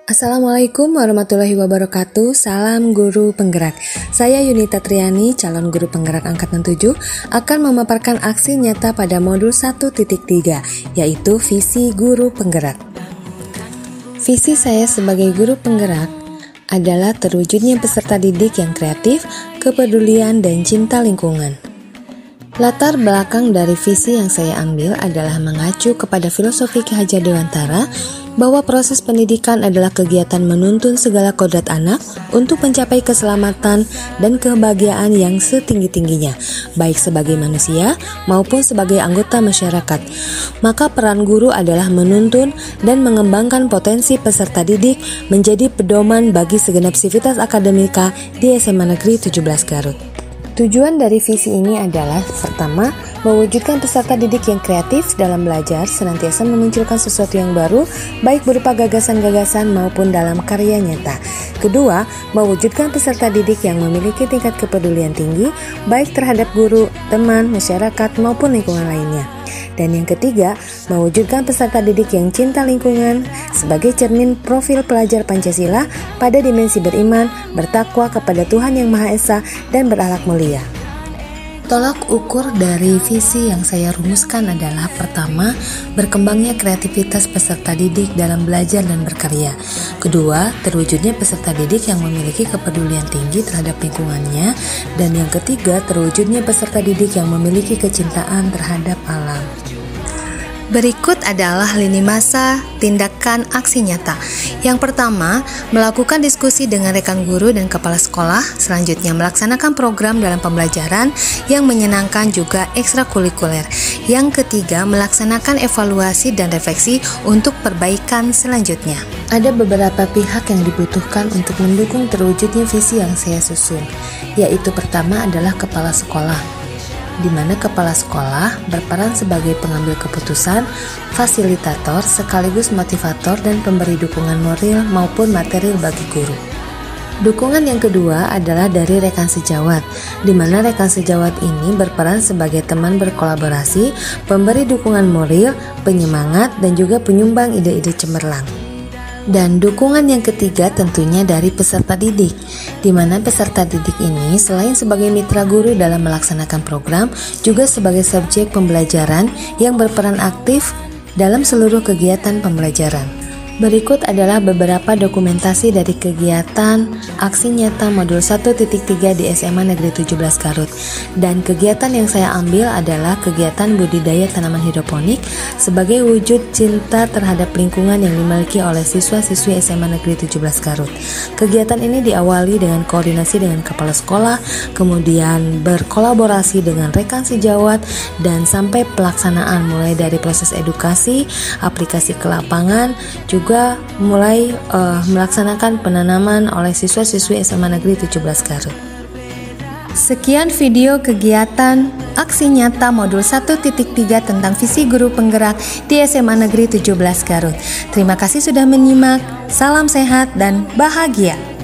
Assalamualaikum warahmatullahi wabarakatuh. Salam guru penggerak. Saya Yunita Triani, calon guru penggerak angkatan 7, akan memaparkan aksi nyata pada modul 1.3, yaitu visi guru penggerak. Visi saya sebagai guru penggerak adalah terwujudnya peserta didik yang kreatif, kepedulian, dan cinta lingkungan. Latar belakang dari visi yang saya ambil adalah mengacu kepada filosofi Ki Hajar Dewantara bahwa proses pendidikan adalah kegiatan menuntun segala kodrat anak untuk mencapai keselamatan dan kebahagiaan yang setinggi-tingginya, baik sebagai manusia maupun sebagai anggota masyarakat. Maka peran guru adalah menuntun dan mengembangkan potensi peserta didik menjadi pedoman bagi segenap sivitas akademika di SMA Negeri 17 Garut. Tujuan dari visi ini adalah pertama, mewujudkan peserta didik yang kreatif dalam belajar, senantiasa memunculkan sesuatu yang baru, baik berupa gagasan-gagasan maupun dalam karya nyata. Kedua, mewujudkan peserta didik yang memiliki tingkat kepedulian tinggi, baik terhadap guru, teman, masyarakat, maupun lingkungan lainnya. Dan yang ketiga, mewujudkan peserta didik yang cinta lingkungan sebagai cermin profil pelajar Pancasila pada dimensi beriman, bertakwa kepada Tuhan Yang Maha Esa, dan berakhlak mulia. Tolak ukur dari visi yang saya rumuskan adalah pertama, berkembangnya kreativitas peserta didik dalam belajar dan berkarya. Kedua, terwujudnya peserta didik yang memiliki kepedulian tinggi terhadap lingkungannya. Dan yang ketiga, terwujudnya peserta didik yang memiliki kecintaan terhadap alam. Berikut adalah lini masa tindakan aksi nyata. Yang pertama, melakukan diskusi dengan rekan guru dan kepala sekolah. Selanjutnya, melaksanakan program dalam pembelajaran yang menyenangkan juga ekstrakurikuler. Yang ketiga, melaksanakan evaluasi dan refleksi untuk perbaikan selanjutnya. Ada beberapa pihak yang dibutuhkan untuk mendukung terwujudnya visi yang saya susun, yaitu pertama adalah kepala sekolah, di mana kepala sekolah berperan sebagai pengambil keputusan, fasilitator, sekaligus motivator dan pemberi dukungan moral maupun material bagi guru. Dukungan yang kedua adalah dari rekan sejawat, di mana rekan sejawat ini berperan sebagai teman berkolaborasi, pemberi dukungan moral, penyemangat, dan juga penyumbang ide-ide cemerlang. Dan dukungan yang ketiga tentunya dari peserta didik, di mana peserta didik ini selain sebagai mitra guru dalam melaksanakan program, juga sebagai subjek pembelajaran yang berperan aktif dalam seluruh kegiatan pembelajaran. Berikut adalah beberapa dokumentasi dari kegiatan aksi nyata modul 1.3 di SMA Negeri 17 Garut. Dan kegiatan yang saya ambil adalah kegiatan budidaya tanaman hidroponik sebagai wujud cinta terhadap lingkungan yang dimiliki oleh siswa-siswi SMA Negeri 17 Garut. Kegiatan ini diawali dengan koordinasi dengan kepala sekolah, kemudian berkolaborasi dengan rekan sejawat, dan sampai pelaksanaan mulai dari proses edukasi, aplikasi ke lapangan, juga mulai melaksanakan penanaman oleh siswa-siswi SMA Negeri 17 Garut. Sekian video kegiatan aksi nyata modul 1.3 tentang visi guru penggerak di SMA Negeri 17 Garut. Terima kasih sudah menyimak. Salam sehat dan bahagia.